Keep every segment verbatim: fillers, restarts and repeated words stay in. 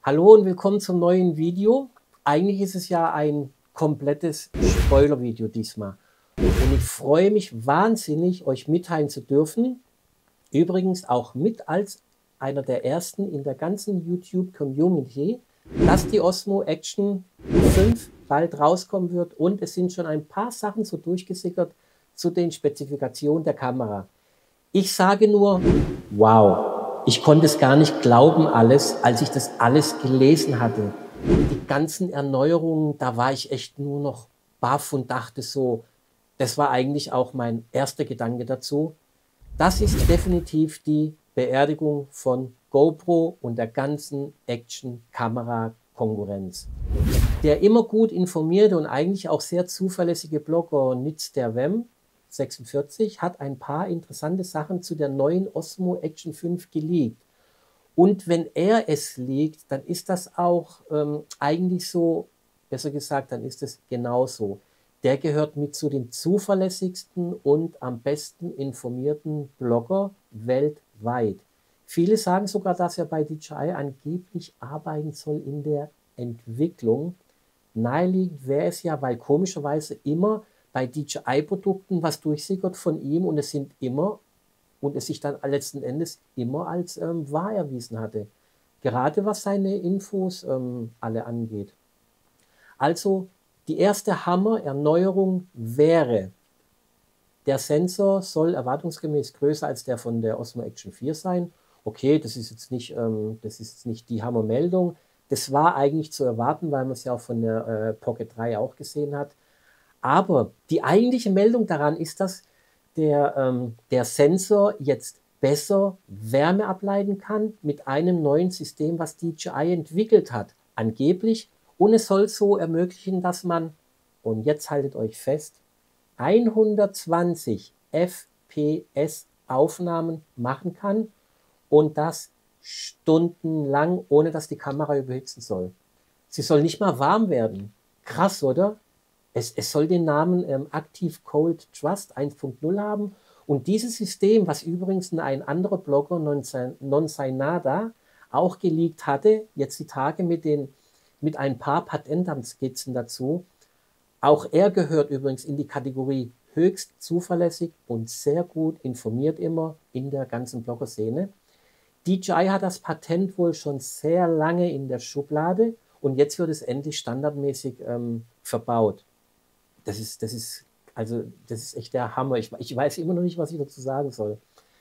Hallo und willkommen zum neuen Video. Eigentlich ist es ja ein komplettes Spoiler-Video diesmal. Und ich freue mich wahnsinnig, euch mitteilen zu dürfen, übrigens auch mit als einer der ersten in der ganzen YouTube-Community, dass die Osmo Action fünf bald rauskommen wird und es sind schon ein paar Sachen so durchgesickert zu den Spezifikationen der Kamera. Ich sage nur, wow. Ich konnte es gar nicht glauben alles, als ich das alles gelesen hatte. Die ganzen Erneuerungen, da war ich echt nur noch baff und dachte so, das war eigentlich auch mein erster Gedanke dazu. Das ist definitiv die Beerdigung von GoPro und der ganzen Action-Kamera-Konkurrenz. Der immer gut informierte und eigentlich auch sehr zuverlässige Blogger Nitz der Wem sechsundvierzig hat ein paar interessante Sachen zu der neuen Osmo Action fünf geleakt. Und wenn er es leakt, dann ist das auch ähm, eigentlich so, besser gesagt, dann ist es genauso. Der gehört mit zu den zuverlässigsten und am besten informierten Blogger weltweit. Viele sagen sogar, dass er bei D J I angeblich arbeiten soll in der Entwicklung. Naheliegend wäre es ja, weil komischerweise immer bei D J I-Produkten was durchsickert von ihm und es sind immer und es sich dann letzten Endes immer als ähm, wahr erwiesen hatte. Gerade was seine Infos ähm, alle angeht. Also die erste Hammer-Erneuerung wäre, der Sensor soll erwartungsgemäß größer als der von der Osmo Action vier sein. Okay, das ist jetzt nicht, ähm, das ist jetzt nicht die Hammermeldung. Das war eigentlich zu erwarten, weil man es ja auch von der äh, Pocket drei auch gesehen hat. Aber die eigentliche Meldung daran ist, dass der, ähm, der Sensor jetzt besser Wärme ableiten kann mit einem neuen System, was D J I entwickelt hat, angeblich. Und es soll so ermöglichen, dass man, und jetzt haltet euch fest, hundertzwanzig F P S Aufnahmen machen kann und das stundenlang, ohne dass die Kamera überhitzen soll. Sie soll nicht mal warm werden. Krass, oder? Es, es soll den Namen ähm, Active Cold Trust eins Punkt null haben und dieses System, was übrigens ein anderer Blogger, Nonsainada, auch geleakt hatte, jetzt die Tage mit, den, mit ein paar Patentamtskizzen dazu, auch er gehört übrigens in die Kategorie höchst zuverlässig und sehr gut informiert immer in der ganzen Blogger-Szene. D J I hat das Patent wohl schon sehr lange in der Schublade und jetzt wird es endlich standardmäßig ähm, verbaut. Das ist, das ist, also, das ist echt der Hammer. Ich, ich weiß immer noch nicht, was ich dazu sagen soll.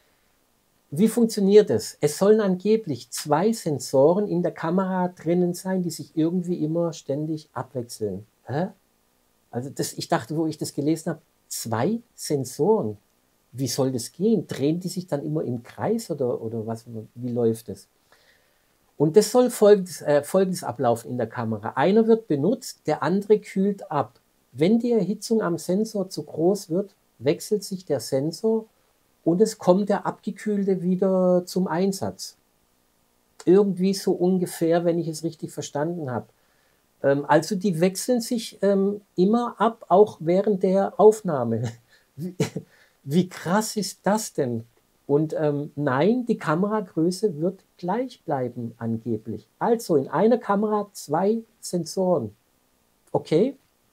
Wie funktioniert es? Es sollen angeblich zwei Sensoren in der Kamera drinnen sein, die sich irgendwie immer ständig abwechseln. Hä? Also das, ich dachte, wo ich das gelesen habe, zwei Sensoren. Wie soll das gehen? Drehen die sich dann immer im Kreis oder, oder was? Wie läuft das? Und das soll folgendes, äh, folgendes ablaufen in der Kamera. Einer wird benutzt, der andere kühlt ab. Wenn die Erhitzung am Sensor zu groß wird, wechselt sich der Sensor und es kommt der abgekühlte wieder zum Einsatz. Irgendwie so ungefähr, wenn ich es richtig verstanden habe. Ähm, also die wechseln sich ähm, immer ab, auch während der Aufnahme. Wie, wie krass ist das denn? Und ähm, nein, die Kameragröße wird gleich bleiben angeblich. Also in einer Kamera zwei Sensoren. Okay?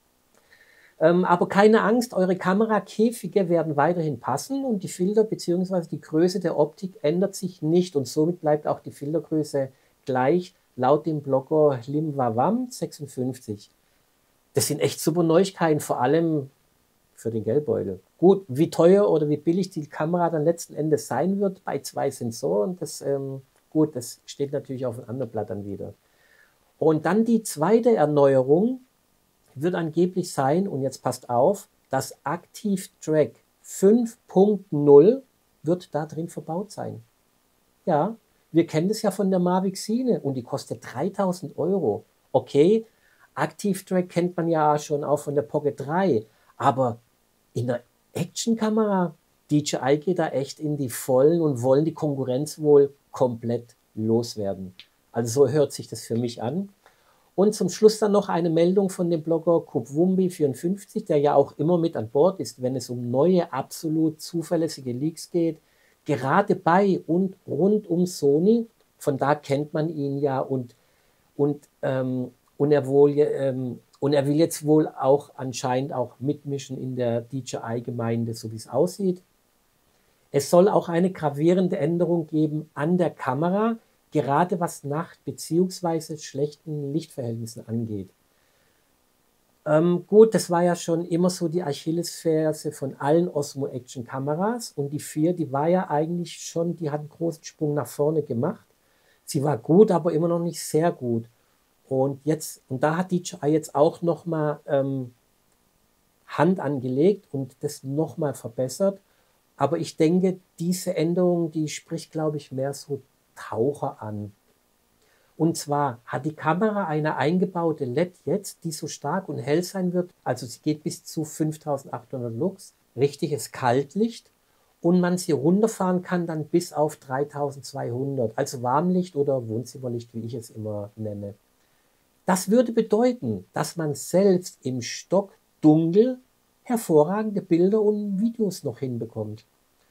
Ähm, aber keine Angst, eure Kamerakäfige werden weiterhin passen und die Filter bzw. die Größe der Optik ändert sich nicht und somit bleibt auch die Filtergröße gleich, laut dem Blogger Limwawam sechsundfünfzig. Das sind echt super Neuigkeiten, vor allem für den Geldbeutel. Gut, wie teuer oder wie billig die Kamera dann letzten Endes sein wird bei zwei Sensoren, das, ähm, gut, das steht natürlich auf einem anderen Blatt dann wieder. Und dann die zweite Erneuerung wird angeblich sein, und jetzt passt auf, das Active Track fünf Punkt null wird da drin verbaut sein. Ja, wir kennen das ja von der Mavic Sine und die kostet dreitausend Euro. Okay, Active Track kennt man ja schon auch von der Pocket drei, aber in der Actionkamera, D J I geht da echt in die Vollen und wollen die Konkurrenz wohl komplett loswerden. Also so hört sich das für mich an. Und zum Schluss dann noch eine Meldung von dem Blogger Kubwumbi vierundfünfzig, der ja auch immer mit an Bord ist, wenn es um neue, absolut zuverlässige Leaks geht. Gerade bei und rund um Sony, von da kennt man ihn ja und Und, ähm, und, er wohl, ähm, und er will jetzt wohl auch anscheinend auch mitmischen in der D J I-Gemeinde, so wie es aussieht. Es soll auch eine gravierende Änderung geben an der Kamera, gerade was Nacht- bzw. schlechten Lichtverhältnissen angeht. Ähm, gut, das war ja schon immer so die Achillesferse von allen Osmo-Action-Kameras. Und die vier, die war ja eigentlich schon, die hat einen großen Sprung nach vorne gemacht. Sie war gut, aber immer noch nicht sehr gut. Und jetzt, und da hat D J I jetzt auch nochmal ähm, Hand angelegt und das nochmal verbessert. Aber ich denke, diese Änderung, die spricht, glaube ich, mehr so Taucher an. Und zwar hat die Kamera eine eingebaute L E D jetzt, die so stark und hell sein wird. Also sie geht bis zu fünftausendachthundert Lux, richtiges Kaltlicht. Und man sie runterfahren kann dann bis auf dreitausendzweihundert, also Warmlicht oder Wohnzimmerlicht, wie ich es immer nenne. Das würde bedeuten, dass man selbst im Stockdunkel hervorragende Bilder und Videos noch hinbekommt.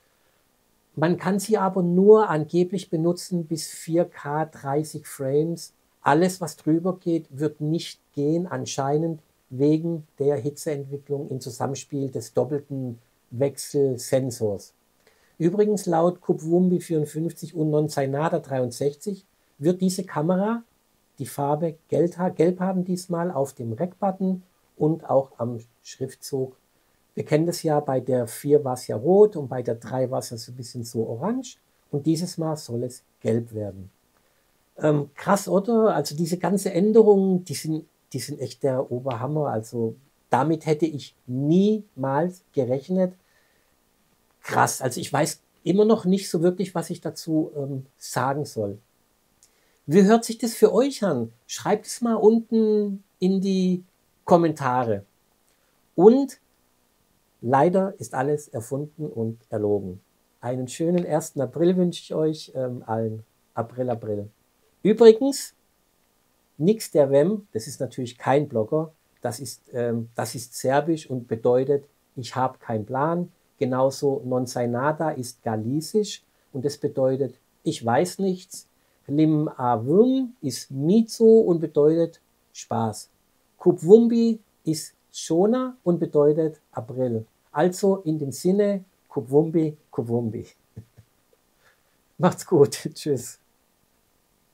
Man kann sie aber nur angeblich benutzen bis vier K dreißig Frames. Alles, was drüber geht, wird nicht gehen, anscheinend wegen der Hitzeentwicklung im Zusammenspiel des doppelten Wechselsensors. Übrigens laut Kupwumbi vierundfünfzig und Nonzainada dreiundsechzig wird diese Kamera die Farbe gelb haben diesmal auf dem Rack-Button und auch am Schriftzug. Wir kennen das ja, bei der vier war es ja rot und bei der drei war es ja so ein bisschen so orange. Und dieses Mal soll es gelb werden. Ähm, krass, oder? Also diese ganze Änderungen, die sind, die sind echt der Oberhammer. Also damit hätte ich niemals gerechnet. Krass, also ich weiß immer noch nicht so wirklich, was ich dazu ähm, sagen soll. Wie hört sich das für euch an? Schreibt es mal unten in die Kommentare. Und leider ist alles erfunden und erlogen. Einen schönen ersten April wünsche ich euch ähm, allen. April, April. Übrigens, Nix der Wem, das ist natürlich kein Blogger, das ist, ähm, das ist serbisch und bedeutet, ich habe keinen Plan. Genauso Nonzainada ist galisisch und das bedeutet, ich weiß nichts. Lim Avum ist Mizo und bedeutet Spaß. Kupwumbi ist Shona und bedeutet April. Also in dem Sinne, Kupwumbi, Kupwumbi. Macht's gut. Tschüss.